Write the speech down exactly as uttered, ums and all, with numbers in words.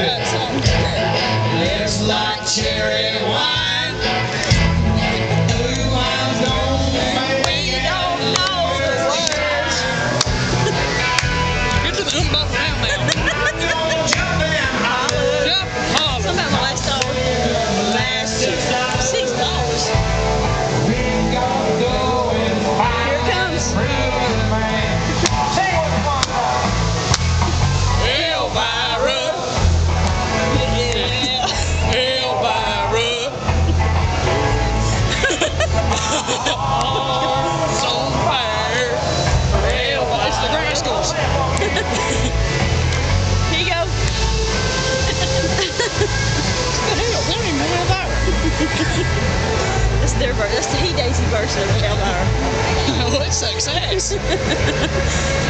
It's like cherry wine. Ooh, I'm gonna We don't know the words. Get to the unbutton now, man. jump and holler. Jump, holler. Something about my last dollar. Last six dollars. We gotta go and find Here it comes. real man. Say what's going on. Elvira. Yeah. Elvira. Arms on fire. Elvira. It's the Rascals. Here you go. What the hell? They don't even know Elvira. That's their version. That's the He Daisy version of Elvira. Oh, it's success.